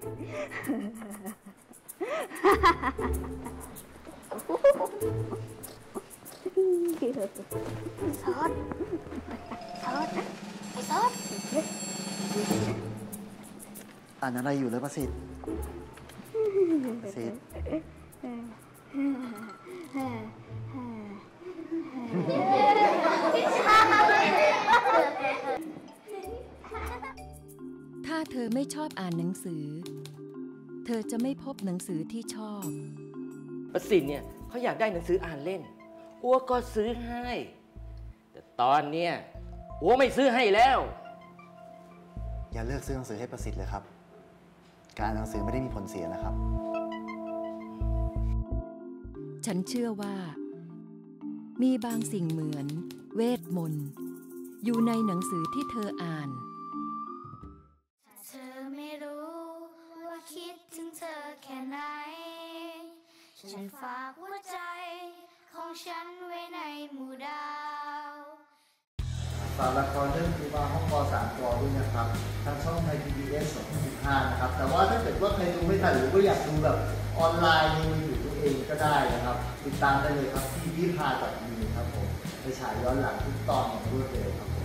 ซอสไอ้ซอสอ่านอะไรอยู่เลยประสิทธิ์ประสิทธิ์ถ้าเธอไม่ชอบอ่านหนังสือเธอจะไม่พบหนังสือที่ชอบประสิทธิ์เนี่ยเขาอยากได้หนังสืออ่านเล่นอัวก็ซื้อให้แต่ตอนเนี้ยอัวไม่ซื้อให้แล้วอย่าเลิกซื้อหนังสือให้ประสิทธิ์เลยครับการอ่านหนังสือไม่ได้มีผลเสียนะครับฉันเชื่อว่ามีบางสิ่งเหมือนเวทมนต์อยู่ในหนังสือที่เธออ่านเธอไม่รู้ว่าคิดถึงเธอแค่ไหนฉันฝากหัวใจของฉันไว้ในหมู่ดาวฝากละครเรื่องคือว่าห้องป.3 ตัวด้วยนะครับทางช่องไทย PBS 2015นะครับแต่ว่าถ้าเกิดว่าใครดูไม่ทันหรือว่าอยากดูแบบออนไลน์ในมือถือตัวเองก็ได้นะครับติดตามได้เลยครับที่วิภา.มีครับผมไปฉายย้อนหลังทุกตอนอย่างรวดเร็วครับ